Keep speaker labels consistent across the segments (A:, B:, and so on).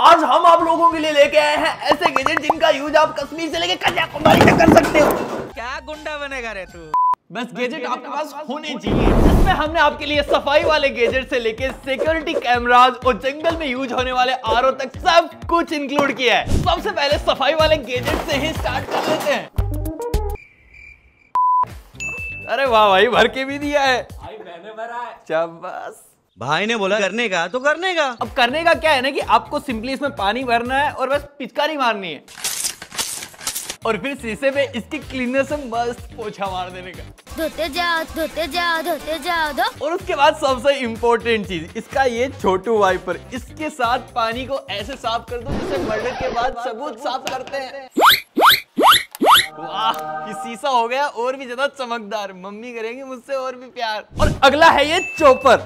A: आज हम आप लोगों के लिए लेके आए हैं ऐसे गैजेट जिनका यूज आप कश्मीर से लेके कन्याकुमारी तक कर सकते हो।
B: क्या गुंडा बनेगा रे तू?
A: बस गैजेट आपके पास होने चाहिए। इसमें हमने आपके लिए सफाई वाले गैजेट से लेके सिक्योरिटी कैमरास और जंगल में यूज होने वाले आरओ तक सब कुछ इंक्लूड किया है। सबसे पहले सफाई वाले गैजेट से ही स्टार्ट कर लेते हैं। अरे वाह भाई, भर के भी दिया है भाई, मैंने भरा है। शाबाश।
B: भाई ने बोला करने का तो करने का।
A: अब करने का क्या है ना कि आपको सिंपली इसमें पानी भरना है और बस पिचकारी मारनी है और फिर शीशे पे इसकी क्लीनर से मस्त पोछा मार देने का।
C: धोते जाओ धोते जाओ धोते जाओ दो।
A: और उसके बाद सबसे इम्पोर्टेंट चीज, इसका ये छोटू वाइपर, इसके साथ पानी को ऐसे साफ कर दो जैसे मर्डर के बाद सबूत साफ करते हैं। वाह, ये शीशा हो गया और भी ज्यादा चमकदार। मम्मी करेंगे मुझसे और भी प्यार। और अगला है ये चॉपर।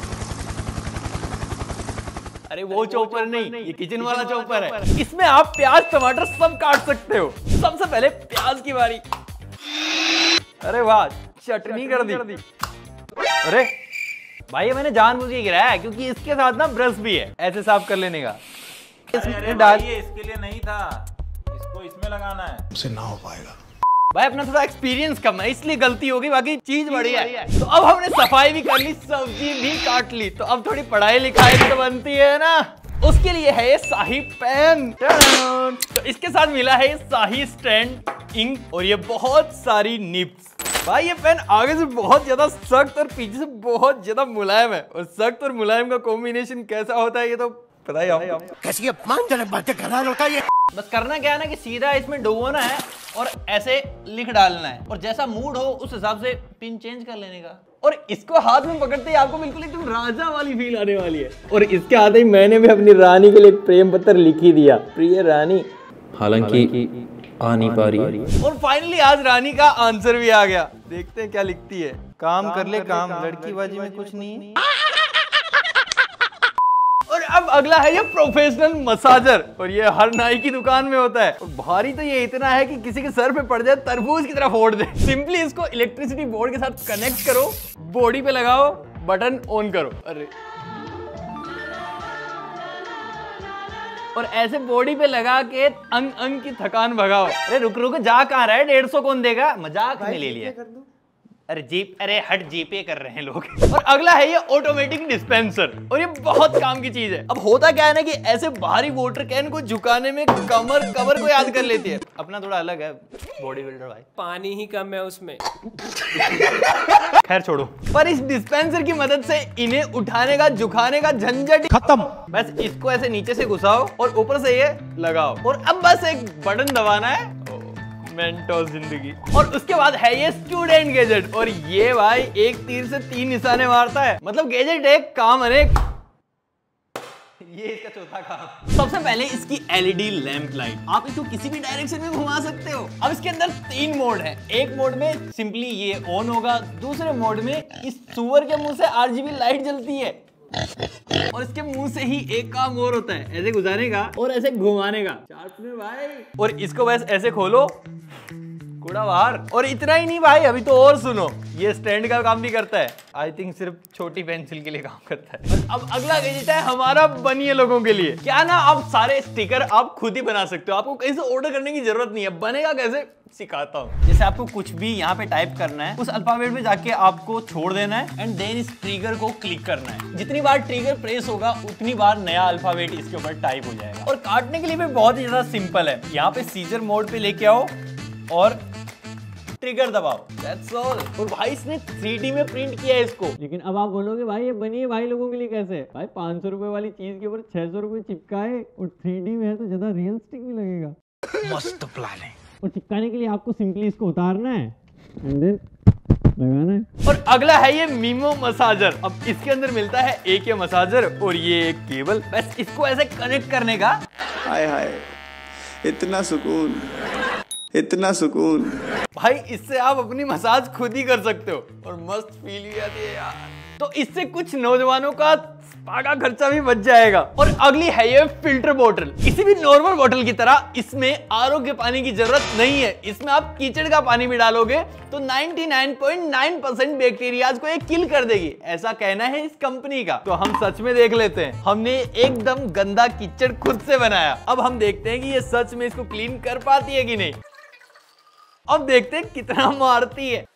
A: अरे वो चॉपर नहीं, ये किचन वाला चॉपर है। इसमें आप प्याज टमाटर सब काट सकते हो। सबसे पहले प्याज की बारी। अरे वाह, चटनी कर दी। अरे भाई, ये मैंने जानबूझ के गिराया है क्योंकि इसके साथ ना ब्रश भी है ऐसे साफ कर लेने का।
D: अरे भाई, ये इसके लिए नहीं था, इसको इसमें लगाना है।
E: उससे ना हो पाएगा
A: भाई, अपना थोड़ा एक्सपीरियंस कम है इसलिए गलती होगी, बाकी चीज बढ़िया है। तो अब हमने सफाई भी कर ली, सब्जी भी काट ली, तो अब थोड़ी पढ़ाई लिखाई तो बनती है ना। उसके लिए है ये शाही पेन। तो इसके साथ मिला है ये शाही स्टैंड इंक और ये बहुत सारी निब्स। भाई, ये पेन आगे से बहुत ज्यादा सख्त और पीछे से बहुत ज्यादा मुलायम है। और सख्त और मुलायम का कॉम्बिनेशन कैसा होता है ये तो पता ही आपको।
E: कैसी अपमानजनक बातें कर रहा होता है।
A: बस करना क्या है ना कि सीधा इसमें डुबोना है और ऐसे लिख डालना है और जैसा मूड हो उस हिसाब से पिन चेंज कर लेने का। और इसको हाथ में पकड़ते ही आपको बिल्कुल एकदम राजा वाली फील आने वाली है। और इसके आते ही मैंने भी अपनी रानी के लिए एक प्रेम पत्र लिख ही दिया, प्रिय रानी। हालांकि आ नहीं पा रही। और फाइनली आज रानी का आंसर भी आ गया। देखते हैं क्या लिखती है। काम कर ले काम, लड़कीबाजी में कुछ नहीं। और अब अगला है ये प्रोफेशनल मसाजर और ये हर नाई की दुकान में होता है। और भारी तो ये इतना है कि किसी के सर पे पड़ जाए तरबूज की तरह फोड़ दे। सिंपली इसको इलेक्ट्रिसिटी बोर्ड के साथ कनेक्ट करो, बॉडी पे लगाओ, बटन ऑन करो। अरे और ऐसे बॉडी पे लगा के अंग अंग की थकान भगाओ। अरे रुक रुक, जा कहाँ रहा है? 150 कौन देगा? मजाक में ले लिया। अरे जीप, अरे हट, जीपे कर रहे हैं लोग। और अगला है ये ऑटोमेटिक डिस्पेंसर और ये बहुत काम की चीज है। अब होता क्या है ना कि ऐसे भारी वाटर कैन को झुकाने में कमर को याद कर लेती है। अपना थोड़ा अलग है, बॉडी बिल्डर भाई।
F: पानी ही कम है उसमें।
A: खैर छोड़ो, पर इस डिस्पेंसर की मदद से इन्हें उठाने का झुकाने का झंझट खत्म। बस इसको ऐसे नीचे से घुसाओ और ऊपर से ये लगाओ और अब बस एक बटन दबाना है। मेंटोस जिंदगी। और उसके बाद है ये स्टूडेंट गैजेट और ये भाई एक तीर से 3 निशाने मारता है। मतलब गैजेट एक काम अनेक। ये इसका चौथा काम। सबसे पहले इसकी एलईडी लैंप लाइट, आप इसको किसी भी डायरेक्शन में घुमा सकते हो। अब इसके अंदर 3 मोड है। एक मोड में सिंपली ये ऑन होगा, दूसरे मोड में इस सुअर के मुंह से आरजीबी लाइट जलती है और इसके मुंह से ही एक काम और होता है, ऐसे गुजारने का और ऐसे घुमाने का। भाई, और इसको बस ऐसे खोलो, कूड़ा बाहर। और इतना ही नहीं भाई, अभी तो और सुनो, ये स्टैंड का काम भी करता है। आई थिंक सिर्फ छोटी पेंसिल के लिए काम करता है। अब अगला गैजेट है हमारा बनिए लोगों के लिए। क्या ना, आप सारे स्टिकर आप खुद ही बना सकते हो। आपको कहीं से ऑर्डर करने की जरूरत नहीं है। बनेगा कैसे सिखाता हूँ। जैसे आपको कुछ भी यहाँ पे टाइप करना है, उस अल्फाबेट में जाके आपको छोड़ देना है एंड देन इस ट्रिगर को क्लिक करना है। जितनी बार ट्रिगर प्रेस होगा उतनी बार नया अल्फाबेट इसके ऊपर टाइप हो जाएगा। और काटने के लिए भी बहुत ही ज्यादा सिंपल है। यहाँ पे सीजर मोड पे लेके आओ और ट्रिगर दबाओ, दैट्स ऑल। और भाई इसने 3D में प्रिंट किया है इसको। लेकिन अब आप बोलोगे भाई ये बनी है भाई लोगों के लिए कैसे? भाई 500 रुपए वाली चीज के ऊपर 600 रुपए चिपकाए और 3D में है तो ज्यादा रियलिस्टिक भी लगेगा।
E: मस्त प्लान है।
A: और चिपकाने के लिए आपको सिंपली इसको उतारना है एंड देन लगाना है। और अगला है ये मीमो मसाजर। अब इसके अंदर मिलता है एक ये मसाजर और ये एक केबल। बस इसको ऐसे कनेक्ट करने का।
G: हाय हाय, इतना सुकून, इतना सुकून।
A: भाई इससे आप अपनी मसाज खुद ही कर सकते हो और मस्त फील भी आती है यार। तो इससे कुछ नौजवानों का स्पा का खर्चा भी बच जाएगा। और अगली है ये फिल्टर बोतल। किसी भी नॉर्मल बोतल की तरह इसमें आरओ के पानी की जरूरत नहीं है। इसमें आप कीचड़ का पानी भी डालोगे तो 99.9% बैक्टीरियाज को ये किल कर देगी, ऐसा कहना है इस कंपनी का। तो हम सच में देख लेते हैं। हमने एकदम गंदा कीचड़ खुद से बनाया। अब हम देखते हैं कि ये सच में इसको क्लीन कर पाती है कि नहीं। अब देखते हैं कितना मारती है।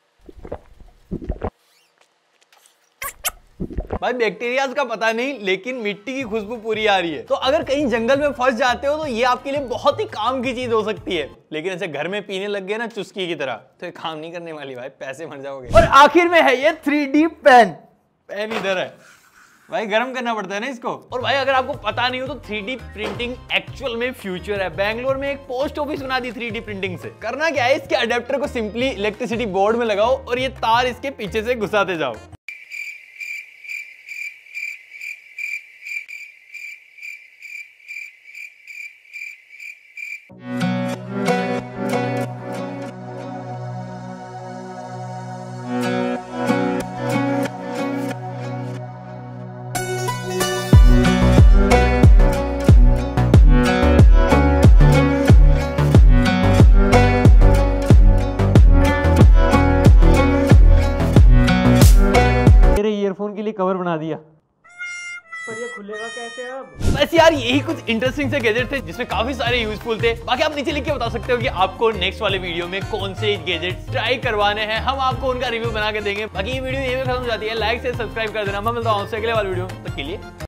A: भाई बैक्टीरियाज का पता नहीं, लेकिन मिट्टी की खुशबू पूरी आ रही है। तो अगर कहीं जंगल में फंस जाते हो तो ये आपके लिए बहुत ही काम की चीज हो सकती है। लेकिन ऐसे घर में पीने लग गए ना चुस्की की तरह तो ये काम नहीं करने वाली भाई, पैसे मर जाओगे। और आखिर में है ये 3D पेन। पेन इधर है भाई, गर्म करना पड़ता है ना इसको। और भाई अगर आपको पता नहीं हो तो 3D प्रिंटिंग एक्चुअल में फ्यूचर है। बैंगलोर में एक पोस्ट ऑफिस बना दी 3D प्रिंटिंग से। करना क्या है, इसके अडेप्टर को सिंपली इलेक्ट्रिसिटी बोर्ड में लगाओ और ये तार इसके पीछे से घुसाते जाओ। ईयरफोन के लिए कवर बना दिया।
F: पर ये खुलेगा कैसे अब?
A: बस यार यही कुछ इंटरेस्टिंग से गैजेट थे जिसमें काफी सारे यूजफुल थे। बाकी आप नीचे लिख के बता सकते हो कि आपको नेक्स्ट वाले वीडियो में कौन से गैजेट ट्राई करवाने हैं, हम आपको उनका रिव्यू बना के देंगे। बाकी ये वीडियो यहीं पे खत्म हो जाती है। लाइक से सब्सक्राइब कर देना। मैं मिलता हूं आपसे अगले वाले वीडियो में, तब तक के लिए।